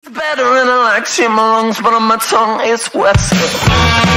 Better and I like see my lungs, but on my tongue it's West.